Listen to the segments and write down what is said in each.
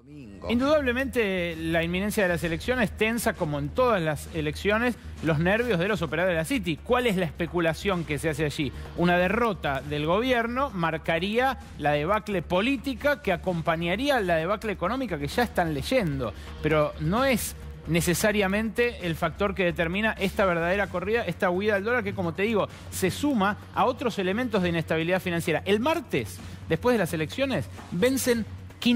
Indudablemente la inminencia de las elecciones tensa, como en todas las elecciones, los nervios de los operadores de la City. ¿Cuál es la especulación que se hace allí? Una derrota del gobierno marcaría la debacle política que acompañaría la debacle económica que ya están leyendo, pero no es necesariamente el factor que determina esta verdadera corrida, esta huida del dólar, que, como te digo, se suma a otros elementos de inestabilidad financiera. El martes, después de las elecciones, vencen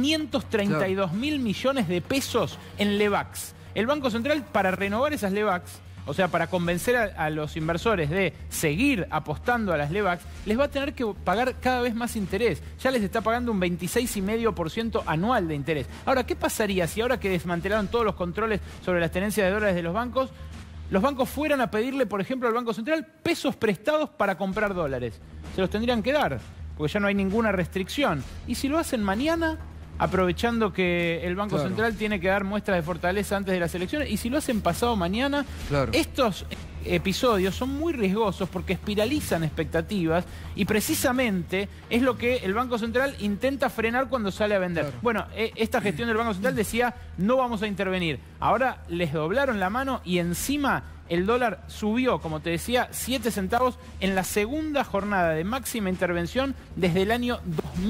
532.000 millones de pesos en LEVAX. El Banco Central, para renovar esas LEVAX, o sea, para convencer a los inversores de seguir apostando a las LEVAX, les va a tener que pagar cada vez más interés. Ya les está pagando un 26,5% anual de interés. Ahora, ¿qué pasaría si ahora que desmantelaron todos los controles sobre las tenencias de dólares de los bancos fueran a pedirle, por ejemplo, al Banco Central pesos prestados para comprar dólares? Se los tendrían que dar, porque ya no hay ninguna restricción. ¿Y si lo hacen mañana, aprovechando que el Banco Central tiene que dar muestras de fortaleza antes de las elecciones? Y si lo hacen pasado mañana, estos episodios son muy riesgosos porque espiralizan expectativas y precisamente es lo que el Banco Central intenta frenar cuando sale a vender. Bueno, esta gestión del Banco Central decía, no vamos a intervenir. Ahora les doblaron la mano y encima el dólar subió, como te decía, 7 centavos en la segunda jornada de máxima intervención desde el año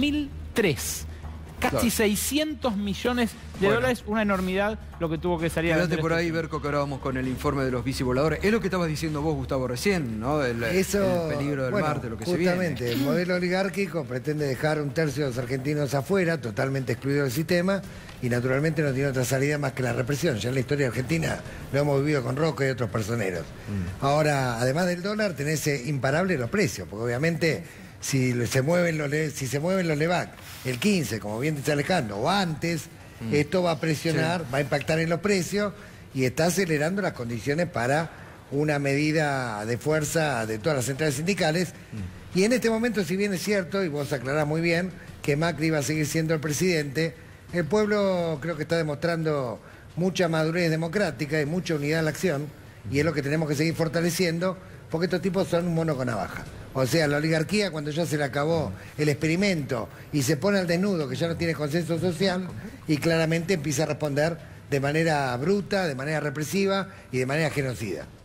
2003. Casi 600 millones de dólares, una enormidad lo que tuvo que salir. Quédate por ahí, Berco, que ahora vamos con el informe de los bicivoladores. Es lo que estabas diciendo vos, Gustavo, recién, ¿no? El peligro del Marte, lo que se viene. Justamente, el modelo oligárquico pretende dejar un tercio de los argentinos afuera, totalmente excluidos del sistema, y naturalmente no tiene otra salida más que la represión. Ya en la historia argentina lo hemos vivido con Roca y otros personeros. Ahora, además del dólar, tenés imparable los precios, porque obviamente si se mueven los LEVAC el 15, como bien dice Alejandro, o antes, esto va a presionar, va a impactar en los precios y está acelerando las condiciones para una medida de fuerza de todas las centrales sindicales. Y en este momento, si bien es cierto, y vos aclarás muy bien, que Macri va a seguir siendo el presidente, el pueblo creo que está demostrando mucha madurez democrática y mucha unidad en la acción, y es lo que tenemos que seguir fortaleciendo, porque estos tipos son un mono con navaja. O sea, la oligarquía, cuando ya se le acabó el experimento y se pone al desnudo, que ya no tiene consenso social, y claramente empieza a responder de manera bruta, de manera represiva y de manera genocida.